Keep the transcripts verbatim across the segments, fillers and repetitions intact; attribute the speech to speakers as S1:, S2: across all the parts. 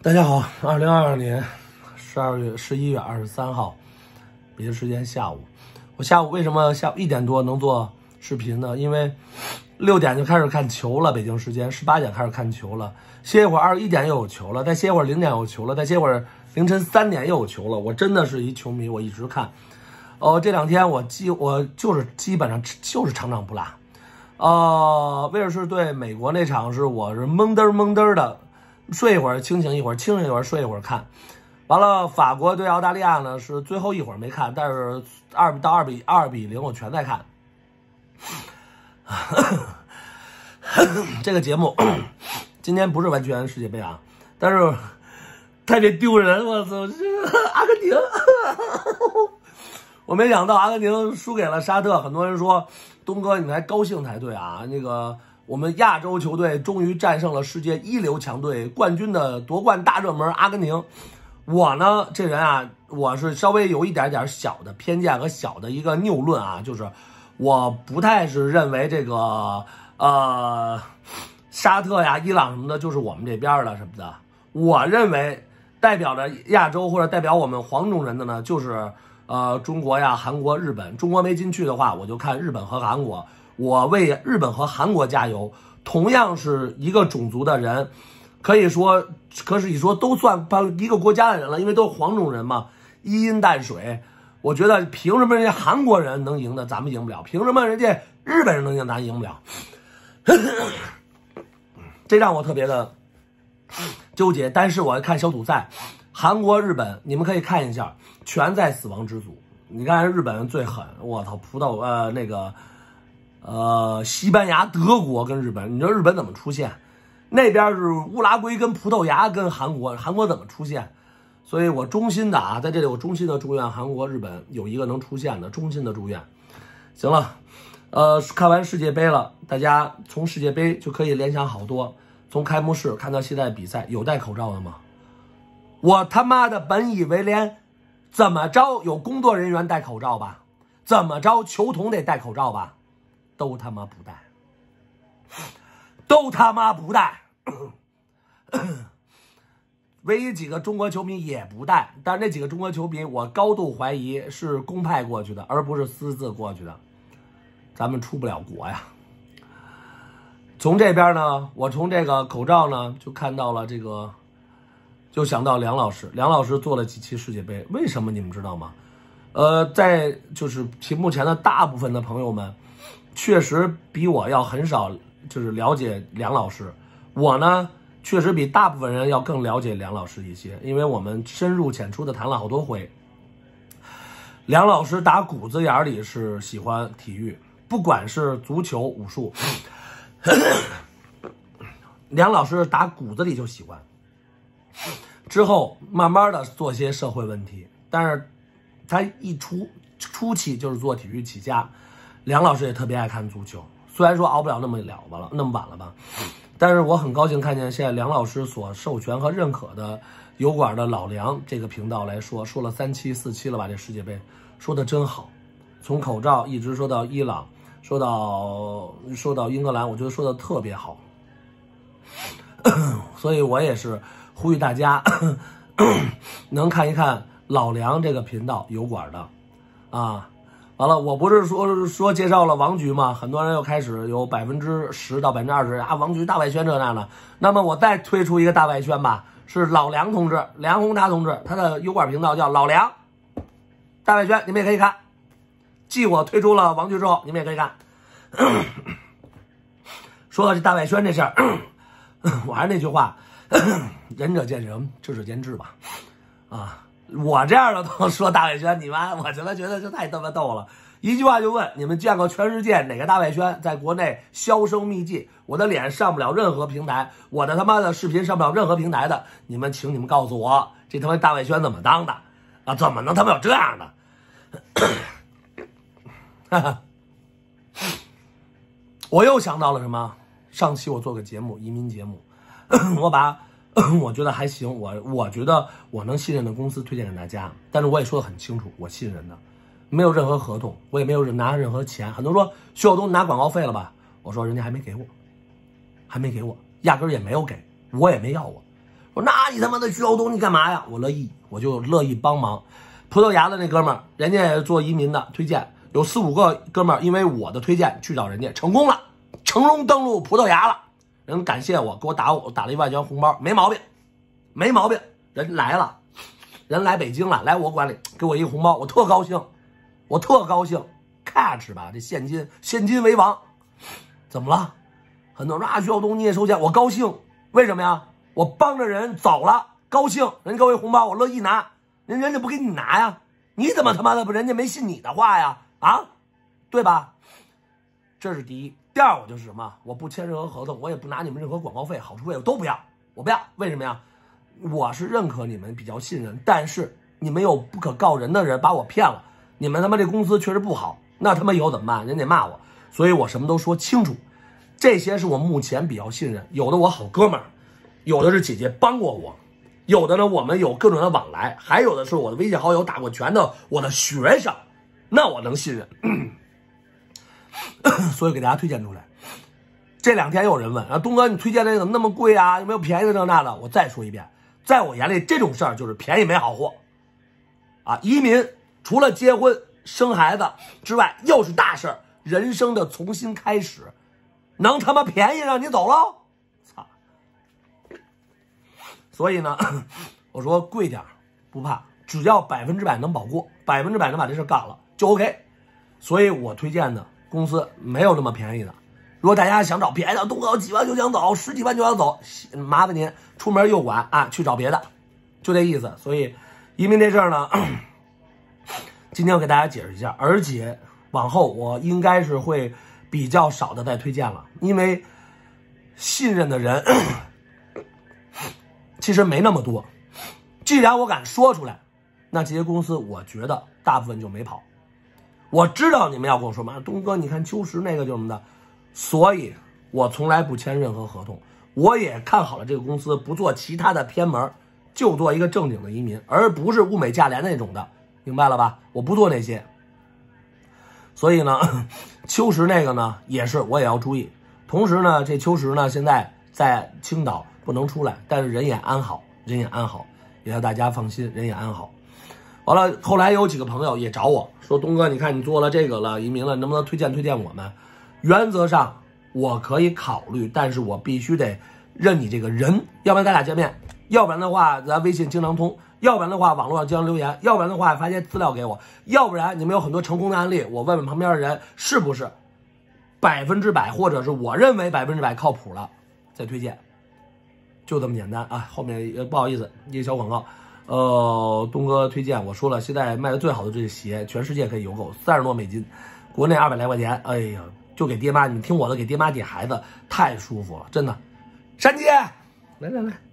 S1: 大家好，二零二二年十二月十一月二十三号，北京时间下午。我下午为什么下午一点多能做视频呢？因为六点就开始看球了，北京时间十八点开始看球了，歇一会儿二十一点又有球了，再歇一会儿零点又有球了，再歇一会儿凌晨三点又有球了。我真的是一球迷，我一直看。哦、呃，这两天我基我就是基本上就是场场不落。呃，威尔士对美国那场是我是懵嘚懵嘚的。睡一会儿，清醒一会儿，清醒一会儿，睡一会儿看。完了，法国对澳大利亚呢是最后一会儿没看，但是二到二比二比零我全在看。这个节目今天不是完全世界杯啊，但是特别丢人，我操！阿根廷，我没想到阿根廷输给了沙特。很多人说东哥你还高兴才对啊，那个。我们亚洲球队终于战胜了世界一流强队，冠军的夺冠大热门阿根廷。我呢，这人啊，我是稍微有一点点小的偏见和小的一个谬论啊，就是我不太是认为这个呃沙特呀、伊朗什么的，就是我们这边的什么的。我认为代表着亚洲或者代表我们黄种人的呢，就是呃中国呀、韩国、日本。中国没进去的话，我就看日本和韩国。我为日本和韩国加油，同样是一个种族的人，可以说，可以说都算帮一个国家的人了，因为都是黄种人嘛，一阴淡水。我觉得凭什么人家韩国人能赢的，咱们赢不了？凭什么人家日本人能赢，咱赢不了？这让我特别的纠结。但是我看小组赛，韩国、日本，你们可以看一下，全在死亡之组。你看日本人最狠，我操，葡萄呃那个。呃，西班牙、德国跟日本，你知道日本怎么出现？那边是乌拉圭跟葡萄牙跟韩国，韩国怎么出现？所以我衷心的啊，在这里我衷心的祝愿韩国、日本有一个能出现的，衷心的祝愿。行了，呃，看完世界杯了，大家从世界杯就可以联想好多。从开幕式看到现在比赛，有戴口罩的吗？我他妈的本以为连怎么着有工作人员戴口罩吧，怎么着球童得戴口罩吧。都他妈不带，都他妈不带，唯一几个中国球迷也不带，但是那几个中国球迷，我高度怀疑是公派过去的，而不是私自过去的。咱们出不了国呀。从这边呢，我从这个口罩呢，就看到了这个，就想到梁老师，梁老师做了几期世界杯，为什么你们知道吗？呃，在就是屏幕前的大部分的朋友们。确实比我要很少，就是了解梁老师。我呢，确实比大部分人要更了解梁老师一些，因为我们深入浅出的谈了好多回。梁老师打骨子眼里是喜欢体育，不管是足球、武术，梁老师打骨子里就喜欢。之后慢慢的做些社会问题，但是他一出初期就是做体育起家。梁老师也特别爱看足球，虽然说熬不了那么了吧了，那么晚了吧，但是我很高兴看见现在梁老师所授权和认可的油管的老梁这个频道来说，说了三期四期了吧，这世界杯说的真好，从口罩一直说到伊朗，说到说到英格兰，我觉得说的特别好，所以我也是呼吁大家能看一看老梁这个频道油管的啊。完了，我不是说说介绍了王局吗？很多人又开始有百分之十到百分之二十啊，王局大外宣这那的。那么我再推出一个大外宣吧，是老梁同志，梁宏达同志，他的油管频道叫老梁大外宣，你们也可以看。继我推出了王局之后，你们也可以看。说到这大外宣这事儿，我还是那句话，仁者见仁，智者见智吧。啊。我这样的都说大外宣，你妈，我真的觉得这太他妈逗了。一句话就问，你们见过全世界哪个大外宣在国内销声匿迹？我的脸上不了任何平台，我的他妈的视频上不了任何平台的，你们请你们告诉我，这他妈大外宣怎么当的啊？怎么能他妈有这样的？我又想到了什么？上期我做个节目，移民节目，我把。我觉得还行，我我觉得我能信任的公司推荐给大家，但是我也说得很清楚，我信任的，没有任何合同，我也没有拿任何钱。很多人说徐晓东拿广告费了吧？我说人家还没给我，还没给我，压根儿也没有给，我也没要过。 我说那你他妈的徐晓东你干嘛呀？我乐意，我就乐意帮忙。葡萄牙的那哥们儿，人家做移民的推荐，有四五个哥们儿因为我的推荐去找人家，成功了，成功登陆葡萄牙了。人感谢我，给我打我打了一万元红包，没毛病，没毛病。人来了，人来北京了，来我馆里给我一个红包，我特高兴，我特高兴。catch 吧，这现金，现金为王。怎么了？很多人说啊，徐晓东你也收钱，我高兴。为什么呀？我帮着人走了，高兴。人给我一红包，我乐意拿。人人家不给你拿呀？你怎么他妈的不？人家没信你的话呀？啊，对吧？这是第一。第二，我就是什么？我不签任何合同，我也不拿你们任何广告费、好处费，我都不要，我不要。为什么呀？我是认可你们，比较信任，但是你们有不可告人的人把我骗了，你们他妈这公司确实不好，那他妈以后怎么办？人得骂我，所以我什么都说清楚。这些是我目前比较信任，有的我好哥们儿，有的是姐姐帮过我，有的呢我们有各种的往来，还有的是我的微信好友打过拳的我的学生，那我能信任。所以给大家推荐出来。这两天有人问啊，东哥你推荐这个怎么那么贵啊？有没有便宜的这那的？我再说一遍，在我眼里这种事儿就是便宜没好货啊！移民除了结婚生孩子之外，又是大事儿，人生的重新开始，能他妈便宜让你走喽？操！所以呢，我说贵点不怕，只要百分之百能保过，百分之百能把这事干了就 OK。所以我推荐的公司没有那么便宜的。如果大家想找便宜的，东哥几万就想走，十几万就想走，麻烦您出门右拐啊，去找别的，就这意思。所以移民这事儿呢，今天我给大家解释一下，而且往后我应该是会比较少的再推荐了，因为信任的人其实没那么多。既然我敢说出来，那这些公司我觉得大部分就没跑。我知道你们要跟我说嘛，东哥你看秋实那个就什么的，所以我从来不签任何合同。我也看好了这个公司，不做其他的偏门，就做一个正经的移民，而不是物美价廉那种的，明白了吧？我不做那些。所以呢，秋实那个呢也是我也要注意。同时呢，这秋实呢现在在青岛不能出来，但是人也安好，人也安好，也让大家放心，人也安好。完了，后来有几个朋友也找我说，东哥你看你做了这个了，移民了，能不能推荐推荐我们？原则上我可以考虑，但是我必须得认你这个人，要不然咱俩见面，要不然的话咱微信经常通，要不然的话网络上经常留言，要不然的话发些资料给我，要不然你们有很多成功的案例，我问问旁边的人是不是百分之百，或者是我认为百分之百靠谱了再推荐，就这么简单啊。后面不好意思一个小广告。呃，东哥推荐，我说了，现在卖的最好的这个鞋，全世界可以邮购，三十多美金，国内二百来块钱，哎呀，就给爹妈，你们听我的，给爹妈点孩子太舒服了，真的。山姐，来来来，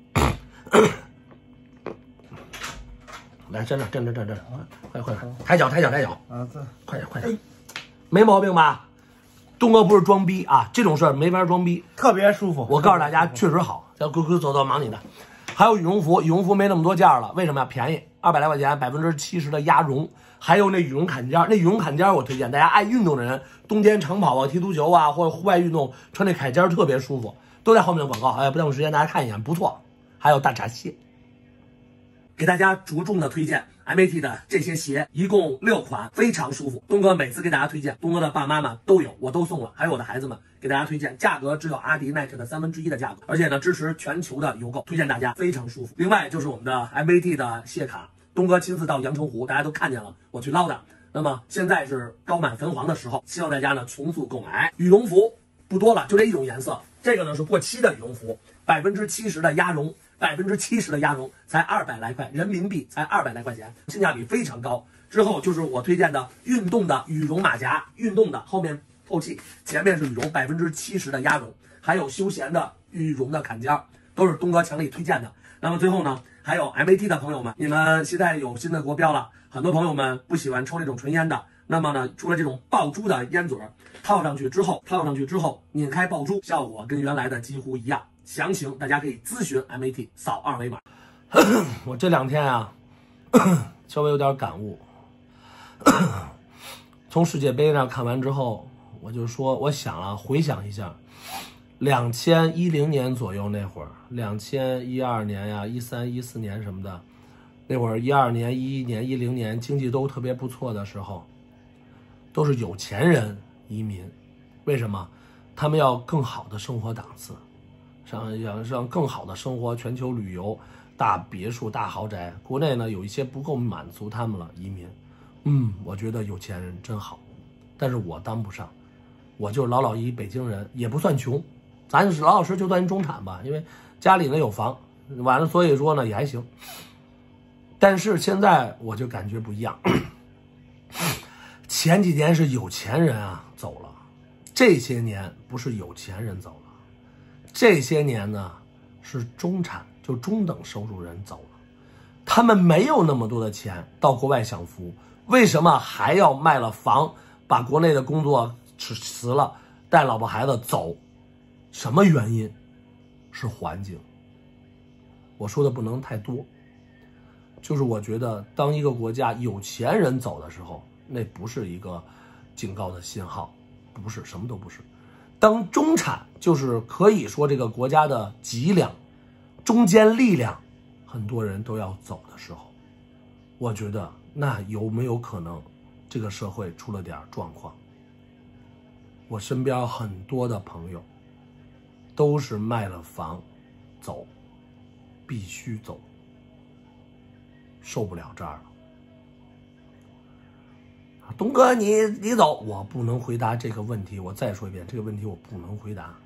S1: 来站这站这站这，快快快，抬脚抬脚抬脚啊！这快点快点，没毛病吧？东哥不是装逼啊，这种事儿没法装逼，
S2: 特别舒服。
S1: 我告诉大家，确实好。咱快快走走，忙你的。还有羽绒服，羽绒服没那么多件了，为什么呀？便宜，二百来块钱，百分之七十的鸭绒。还有那羽绒坎肩，那羽绒坎肩我推荐大家爱运动的人，冬天长跑啊、踢足球啊，或者户外运动穿那坎肩特别舒服，都在后面的广告。哎，不耽误时间，大家看一眼，不错。还有大闸蟹，给大家着重的推荐 M A T 的这些鞋，一共六款，非常舒服。东哥每次给大家推荐，东哥的爸妈妈都有，我都送了，还有我的孩子们给大家推荐，价格只有阿迪耐克的三分之一的价格，而且呢支持全球的邮购，推荐大家非常舒服。另外就是我们的 M A T 的蟹卡，东哥亲自到阳澄湖，大家都看见了，我去捞的。那么现在是高满焚黄的时候，希望大家呢从速购买。羽绒服不多了，就这一种颜色，这个呢是过期的羽绒服，百分之七十的鸭绒。百分之七十的鸭绒才二百来块人民币，才二百来块钱，性价比非常高。之后就是我推荐的运动的羽绒马甲，运动的后面透气，前面是羽绒，百分之七十的鸭绒，还有休闲的羽绒的坎肩，都是东哥强力推荐的。那么最后呢，还有 M A T 的朋友们，你们现在有新的国标了，很多朋友们不喜欢抽那种纯烟的，那么呢，除了这种爆珠的烟嘴套上去之后，套上去之后拧开爆珠，效果跟原来的几乎一样。详情大家可以咨询 M A T， 扫二维码。我这两天啊，稍微有点感悟。从世界杯上看完之后，我就说，我想了，回想一下， 两千一零年左右那会儿，两千一二年呀、一三一四年什么的，那会儿一二年、一一年、一零年经济都特别不错的时候，都是有钱人移民。为什么？他们要更好的生活档次，想想让更好的生活，全球旅游，大别墅、大豪宅。国内呢有一些不够满足他们了，移民。嗯，我觉得有钱人真好，但是我当不上，我就是老老一北京人，也不算穷，咱是老老实就算中产吧，因为家里呢有房，完了所以说呢也还行。但是现在我就感觉不一样，前几年是有钱人啊走了，这些年不是有钱人走了，这些年呢是中产，就中等收入人走了，他们没有那么多的钱到国外享福，为什么还要卖了房，把国内的工作辞了，带老婆孩子走？什么原因？是环境。我说的不能太多，就是我觉得当一个国家有钱人走的时候，那不是一个警告的信号，不是，什么都不是。当中产，就是可以说这个国家的脊梁、中坚力量，很多人都要走的时候，我觉得那有没有可能这个社会出了点状况？我身边很多的朋友都是卖了房走，必须走，受不了这儿了。东哥，你你走，我不能回答这个问题。我再说一遍，这个问题我不能回答。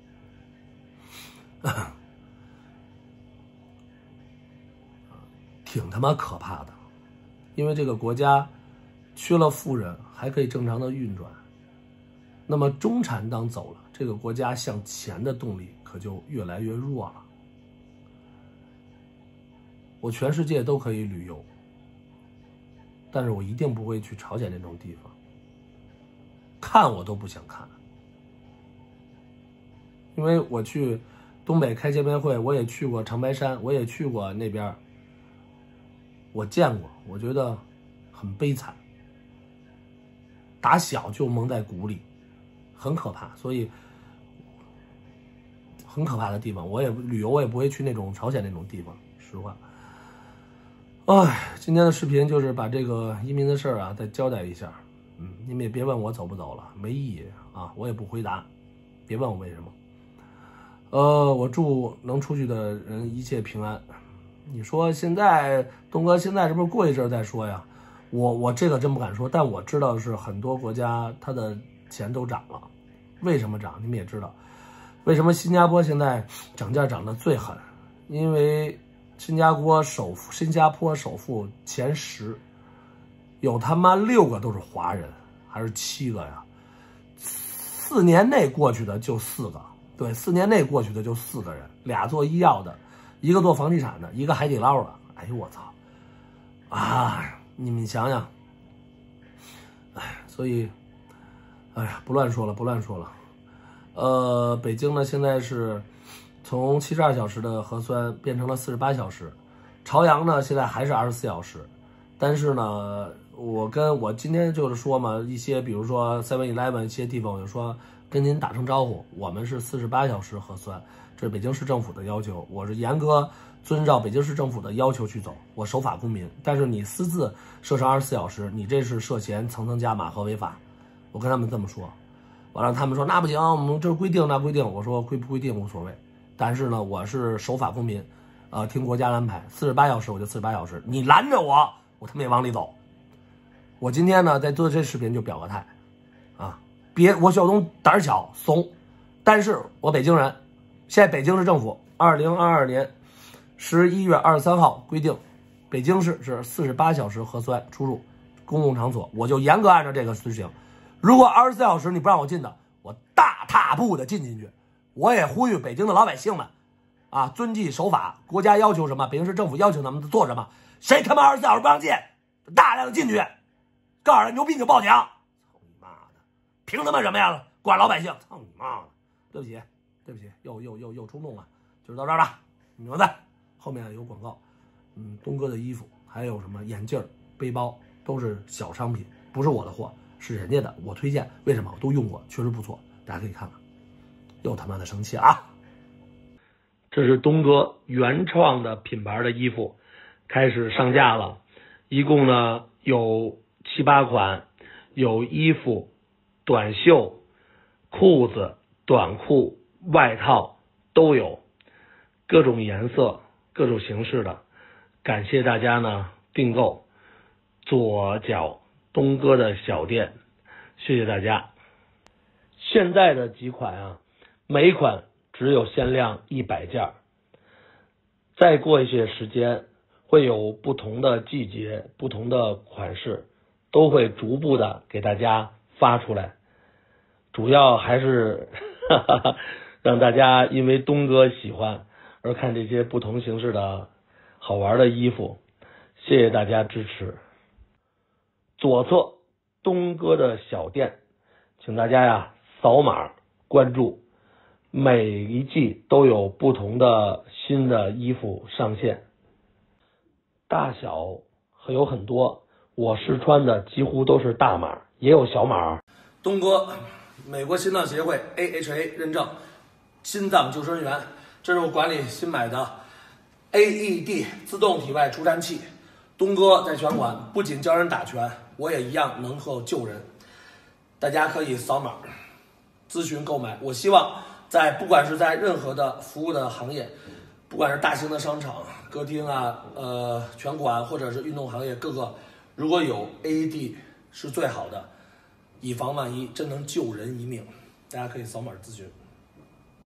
S1: 挺他妈可怕的，因为这个国家缺了富人，还可以正常的运转。那么中产党走了，这个国家向前的动力可就越来越弱了。我全世界都可以旅游，但是我一定不会去朝鲜那种地方，看我都不想看。因为我去东北开见面会，我也去过长白山，我也去过那边，我见过，我觉得很悲惨，打小就蒙在鼓里，很可怕，所以很可怕的地方，我也旅游我也不会去那种朝鲜那种地方，实话。哎，今天的视频就是把这个移民的事儿啊再交代一下。嗯，你们也别问我走不走了，没意义啊，我也不回答，别问我为什么。呃，我祝能出去的人一切平安。你说现在东哥现在是不是过一阵再说呀？我我这个真不敢说，但我知道是很多国家它的钱都涨了。为什么涨？你们也知道，为什么新加坡现在涨价涨得最狠？因为新加坡首富，新加坡首富前十，有他妈六个都是华人，还是七个呀？四年内过去的就四个，对，四年内过去的就四个人，俩做医药的，一个做房地产的，一个海底捞的。哎呦我操！啊，你们想想，哎，所以，哎呀，不乱说了，不乱说了。呃，北京呢现在是从七十二小时的核酸变成了四十八小时，朝阳呢现在还是二十四小时，但是呢，我跟我今天就是说嘛，一些比如说 seven eleven 一些地方，我就说跟您打声招呼，我们是四十八小时核酸，这是北京市政府的要求，我是严格遵照北京市政府的要求去走，我守法公民。但是你私自设成二十四小时，你这是涉嫌层层加码和违法。我跟他们这么说，完了他们说那不行，我们这是规定，那规定。我说规不规定无所谓，但是呢，我是守法公民，呃，听国家安排，四十八小时我就四十八小时，你拦着我，我他妈也往里走。我今天呢在做这视频就表个态，啊，别我小东胆小怂，但是我北京人，现在北京市政府二零二二年十一月二十三号规定，北京市是四十八小时核酸出入公共场所，我就严格按照这个执行。如果二十四小时你不让我进的，我大踏步的进进去。我也呼吁北京的老百姓们，啊，遵纪守法，国家要求什么，北京市政府要求咱们做什么，谁他妈二十四小时不让进，大量的进去，告诉人牛逼你就报警。操你妈的，凭他妈什么呀？管老百姓，操你妈的！对不起，对不起，又又又又冲动了，就是到这儿了，牛仔。后面有广告，嗯，东哥的衣服，还有什么眼镜、背包，都是小商品，不是我的货，是人家的，我推荐。为什么？我都用过，确实不错，大家可以看看。 又他妈的生气啊！这是东哥原创的品牌的衣服，开始上架了，一共呢有七八款，有衣服、短袖、裤子、短裤、外套都有，各种颜色、各种形式的。感谢大家呢订购左脚东哥的小店，谢谢大家。现在的几款啊，每款只有限量一百件，再过一些时间会有不同的季节、不同的款式，都会逐步的给大家发出来。主要还是哈哈哈让大家因为东哥喜欢而看这些不同形式的好玩的衣服，谢谢大家支持。左侧东哥的小店，请大家呀扫码关注，每一季都有不同的新的衣服上线，大小还有很多，我试穿的几乎都是大码，也有小码。东哥美国心脏协会 A H A 认证心脏救生员，这是我管理新买的 A E D 自动体外除颤器。东哥在拳馆不仅教人打拳，我也一样能够救人。大家可以扫码咨询购买。我希望在不管是在任何的服务的行业，不管是大型的商场、歌厅啊、呃拳馆或者是运动行业，各个如果有 A E D 是最好的，以防万一，真能救人一命。大家可以扫码咨询。